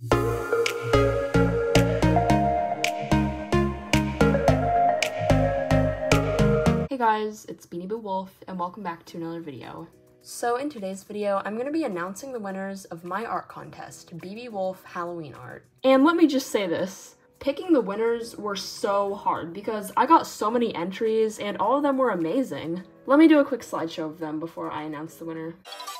Hey guys, it's Beanie Boo Wolf, and welcome back to another video. So in today's video, I'm going to be announcing the winners of my art contest, BB Wolf Halloween Art. And let me just say this, picking the winners were so hard because I got so many entries and all of them were amazing. Let me do a quick slideshow of them before I announce the winner.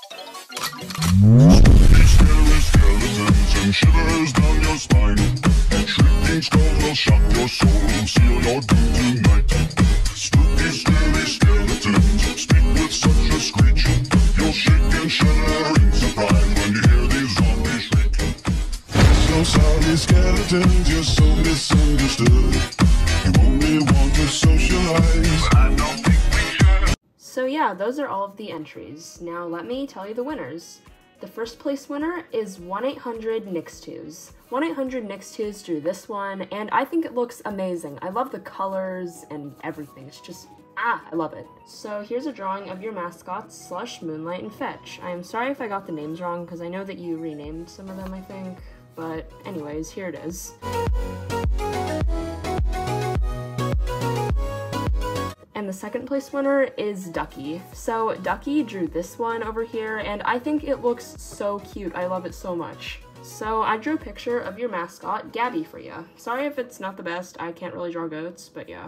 And shivers down your spine. Shrieking skulls will shock your soul and seal your doom tonight. Spooky, scary skeletons speak with such a screech. You'll shake and shudder in surprise when you hear these zombies shriek. So sorry, skeletons, you're so misunderstood. You only want to socialize, but I don't think we should. So yeah, those are all of the entries. Now let me tell you the winners. The first place winner is 1-800-NIXTOOS. 1-800-NIXTOOS drew this one, and I think it looks amazing. I love the colors and everything. It's just, I love it. So here's a drawing of your mascots, Slush, Moonlight, and Fetch. I am sorry if I got the names wrong, because I know that you renamed some of them, I think. But anyways, here it is. And the second place winner is Ducky. So Ducky drew this one over here, and I think it looks so cute. I love it so much. So I drew a picture of your mascot, Gabby, for you. Sorry if it's not the best, I can't really draw goats, but yeah.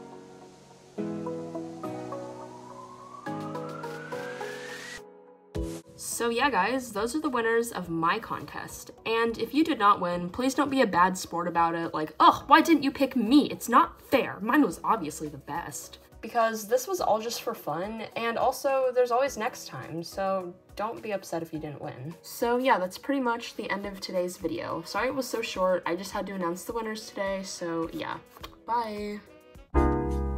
So yeah guys, those are the winners of my contest. And if you did not win, please don't be a bad sport about it, like, ugh, why didn't you pick me? It's not fair. Mine was obviously the best. Because this was all just for fun, and also there's always next time, so don't be upset if you didn't win. So yeah, that's pretty much the end of today's video. Sorry it was so short, I just had to announce the winners today, so yeah. Bye!